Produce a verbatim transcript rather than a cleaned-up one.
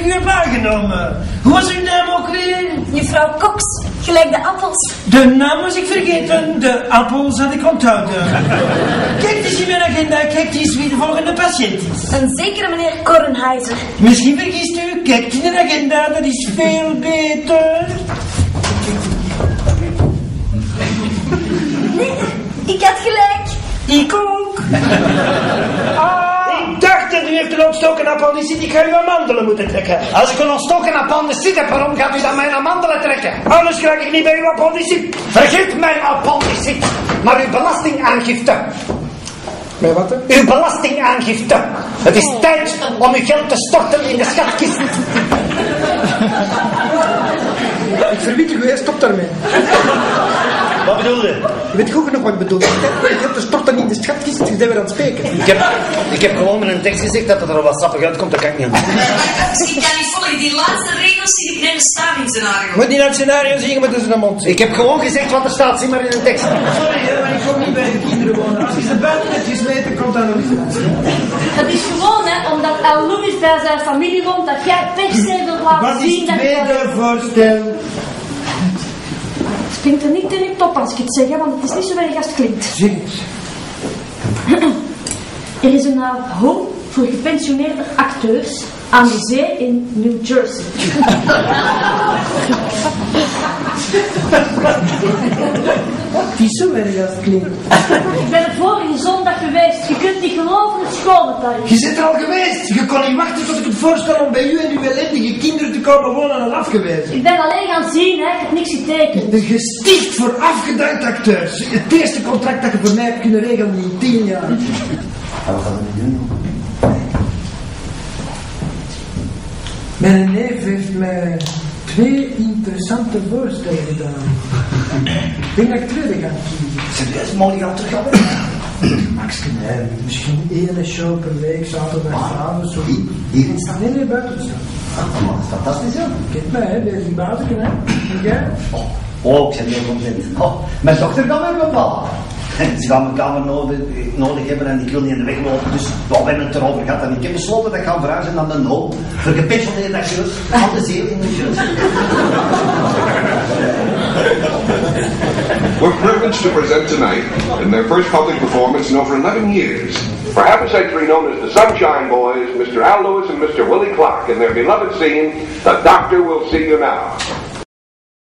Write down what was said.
u heb aangenomen. Hoe was uw naam ook weer? Juffrouw Cox, gelijk de appels. De naam was ik vergeten, de appels had ik onthouden. Kijk eens in mijn agenda, kijk eens wie de volgende patiënt is. Een zekere meneer Kornheiser. Misschien vergist u, kijkt in de agenda, dat is veel beter. Nee, ik had gelijk. Ik ook. Ik dacht dat u heeft een ontstoken appendiciet, ik ga uw amandelen moeten trekken. Als ik een ontstoken appendiciet heb, waarom gaat u dan mijn amandelen trekken? Anders krijg ik niet bij uw appendiciet. Vergeet mijn appendiciet, maar uw belastingaangifte. Bij wat? Hè? Uw belastingaangifte. Het is tijd om uw geld te storten in de schatkist. Ik verwittig u, stop daarmee. Wat bedoel je? Je weet goed nog wat ik bedoel. Je hebt de storten in de schatkist, je bent weer aan het spreken. Ik heb, ik heb gewoon met een tekst gezegd dat het er wat sappig uitkomt, dat kan ik niet aan. Misschien kan niet volgen. Die laatste regels zie ik in een stavingscenario. Moet niet naar het scenario zien met tussen de mond. Ik heb gewoon gezegd wat er staat, zie maar in een tekst. Sorry, hè, maar ik kom niet bij de kinderen wonen. Als je ze buiten hebt gesmeten, komt dat nog eens. Het is gewoon, hè, omdat Al Louis bij zijn familie woont, dat jij per se wilt laten Wat is zien dat het je... tweede voorstel? Het klinkt er niet in je top als ik het zeg, hè, want het is niet zo erg als het klinkt. Zeg eens. Er is een uh, home voor gepensioneerde acteurs aan de zee in New Jersey. Het is zo erg als het klinkt. Ik ben er vorige zondag geweest. Je kunt niet geloven het scholen daar is. Je bent er al geweest. Je kon niet wachten tot ik het voorstel om bij u en uw ellendige kinderen te komen wonen had afgewezen. Ik ben alleen gaan zien, hè. Ik heb niks getekend. De gesticht voor afgedankte acteurs. Het eerste contract dat je voor mij hebt kunnen regelen in tien jaar. En wat gaan we nu doen? Mijn neef heeft mij twee interessante voorstellen gedaan. Ik denk dat ik tweede ga kiezen. Serieus, mag ik al terug gaan? Maxke, nee, misschien één show per week, zaterdagavond, zo. Hier in stad? Nee, nee, buiten staan. Ah, dat is fantastisch, ja. Kijk mij, hè, deze buiten, hè. En jij? Oh, oh, ik ben heel content. Oh, mijn dochter kan weer bepalen. Ze gaan mijn kamer nodig, nodig hebben en ik wil niet in de weg lopen, dus we hebben het erover gehad. En ik heb besloten dat ik ga verhuizen naar de No voor gepensioneerde acteurs van de zee in New Jersey. We're privileged to present tonight, in their first public performance in over eleven years, for happenstally known as the Sunshine Boys, Mister Al Lewis and Mister Willie Clark in their beloved scene, The Doctor Will See You Now.